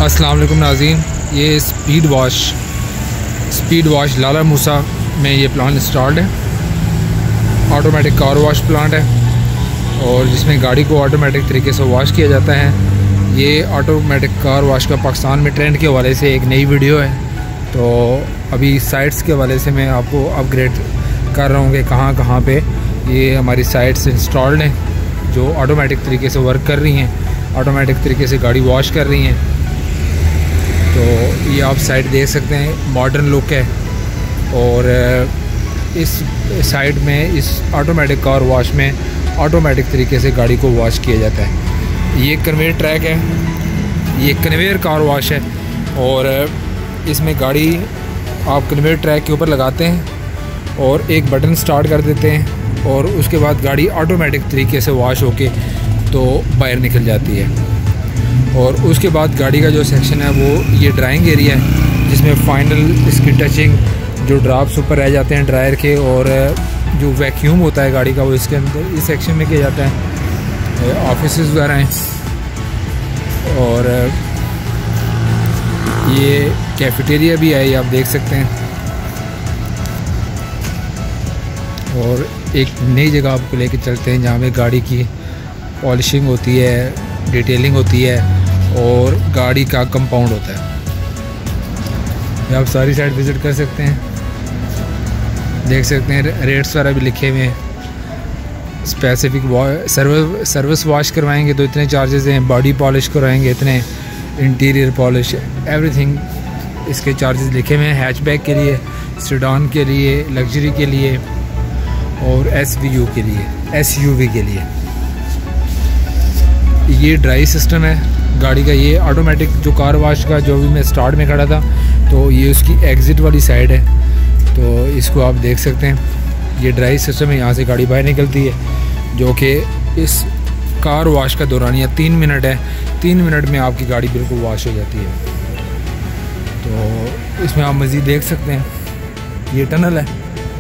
अस्सलाम वालेकुम नाज़रीन, ये स्पीड वॉश लाला मूसा में ये प्लांट इंस्टॉल्ड है। ऑटोमेटिक कार वॉश प्लांट है और जिसमें गाड़ी को ऑटोमेटिक तरीके से वॉश किया जाता है। ये ऑटोमेटिक कार वॉश का पाकिस्तान में ट्रेंड के हवाले से एक नई वीडियो है। तो अभी साइट्स के हवाले से मैं आपको अपग्रेड कर रहा हूँ कि कहाँ कहाँ पे ये हमारी साइट्स इंस्टॉल्ड हैं जो ऑटोमेटिक तरीके से वर्क कर रही हैं, ऑटोमेटिक तरीके से गाड़ी वॉश कर रही हैं। तो ये आप साइट देख सकते हैं, मॉडर्न लुक है और इस साइट में इस ऑटोमेटिक कार वॉश में ऑटोमेटिक तरीके से गाड़ी को वॉश किया जाता है। ये कन्वेयर ट्रैक है, ये कन्वेयर कार वॉश है और इसमें गाड़ी आप कन्वेयर ट्रैक के ऊपर लगाते हैं और एक बटन स्टार्ट कर देते हैं और उसके बाद गाड़ी ऑटोमेटिक तरीके से वॉश होके तो बाहर निकल जाती है। और उसके बाद गाड़ी का जो सेक्शन है वो ये ड्राइंग एरिया है जिसमें फाइनल इसकी टचिंग जो ड्रॉप्स ऊपर रह जाते हैं ड्रायर के और जो वैक्यूम होता है गाड़ी का वो इसके अंदर इस सेक्शन में किया जाता है। ऑफिस वगैरह हैं और ये कैफेटेरिया भी है, ये आप देख सकते हैं। और एक नई जगह आपको लेके चलते हैं जहाँ पे गाड़ी की पॉलिशिंग होती है, डिटेलिंग होती है और गाड़ी का कंपाउंड होता है। आप सारी साइड विज़िट कर सकते हैं, देख सकते हैं रेट्स वगैरह भी लिखे हुए हैं। स्पेसिफिक सर्विस वॉश करवाएंगे तो इतने चार्जेस हैं, बॉडी पॉलिश करवाएंगे इतने, इंटीरियर पॉलिश, एवरीथिंग इसके चार्जेस लिखे हुए हैं। हैचबैक के लिए, सेडान के लिए, लग्जरी के लिए और SUV के लिए। ये ड्राई सिस्टम है गाड़ी का। ये ऑटोमेटिक जो कार वॉश का जो भी मैं स्टार्ट में खड़ा था तो ये उसकी एग्ज़िट वाली साइड है, तो इसको आप देख सकते हैं। ये ड्राई सिस्टम है, यहाँ से गाड़ी बाहर निकलती है जो कि इस कार वॉश का दौरानिया 3 मिनट है। 3 मिनट में आपकी गाड़ी बिल्कुल वॉश हो जाती है। तो इसमें आप मज़ीद देख सकते हैं, ये टनल है।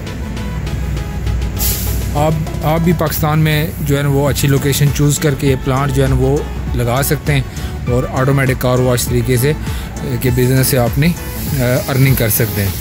आप भी पाकिस्तान में जो है ना वो अच्छी लोकेशन चूज़ करके ये प्लांट जो है ना वो लगा सकते हैं और ऑटोमेटिक कार वॉश तरीके से के बिज़नेस से आपने अर्निंग कर सकते हैं।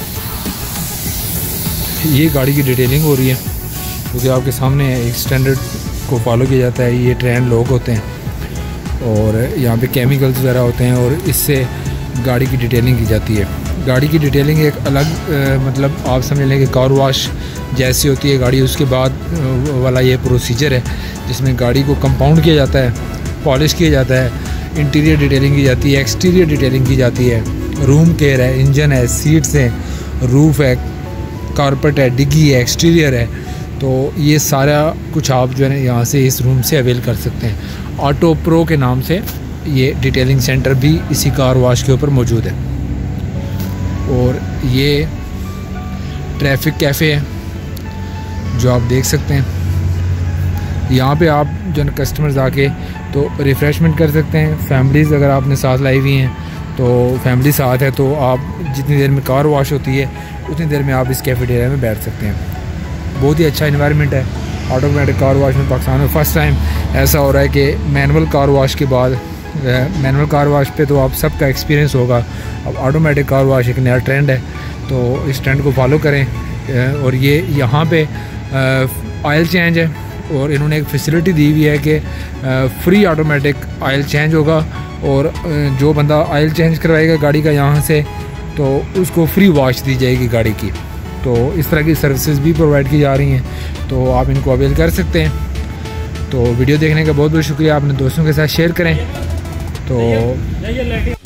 ये गाड़ी की डिटेलिंग हो रही है क्योंकि आपके सामने एक स्टैंडर्ड को फॉलो किया जाता है। ये ट्रेंड लोग होते हैं और यहाँ पे केमिकल्स वगैरह होते हैं और इससे गाड़ी की डिटेलिंग की जाती है। गाड़ी की डिटेलिंग एक अलग मतलब आप समझ लें कि कार वॉश जैसी होती है गाड़ी, उसके बाद वाला ये प्रोसीजर है जिसमें गाड़ी को कंपाउंड किया जाता है, पॉलिश किया जाता है, इंटीरियर डिटेलिंग की जाती है, एक्सटीरियर डिटेलिंग की जाती है, रूम केयर है, इंजन है, सीट्स हैं, रूफ है, कारपेट है, डिग्गी है, एक्सटीरियर है। तो ये सारा कुछ आप जो है ना यहाँ से इस रूम से अवेल कर सकते हैं। ऑटो प्रो के नाम से ये डिटेलिंग सेंटर भी इसी कार वॉश के ऊपर मौजूद है। और ये ट्रैफिक कैफ़े है जो आप देख सकते हैं। यहाँ पे आप जो कस्टमर्स आके तो रिफ़्रेशमेंट कर सकते हैं। फैमिलीज़ अगर आपने साथ लाई हुई हैं तो फैमिली साथ है तो आप जितनी देर में कार वॉश होती है उतनी देर में आप इस कैफेटेरिया में बैठ सकते हैं। बहुत ही अच्छा इन्वायरमेंट है ऑटोमेटिक कार वॉश में। पाकिस्तान में फ़र्स्ट टाइम ऐसा हो रहा है कि मैनुअल कार वॉश के बाद मैनुअल कार वॉश पे तो आप सबका एक्सपीरियंस होगा, अब ऑटोमेटिक कार वॉश एक नया ट्रेंड है तो इस ट्रेंड को फॉलो करें। और ये यहाँ पे ऑयल चेंज है और इन्होंने एक फैसिलिटी दी हुई है कि फ्री ऑटोमेटिक ऑयल चेंज होगा और जो बंदा ऑयल चेंज करवाएगा गाड़ी का यहाँ से तो उसको फ्री वॉश दी जाएगी गाड़ी की। तो इस तरह की सर्विसेज भी प्रोवाइड की जा रही हैं तो आप इनको अवेल कर सकते हैं। तो वीडियो देखने का बहुत बहुत शुक्रिया, अपने दोस्तों के साथ शेयर करें। तो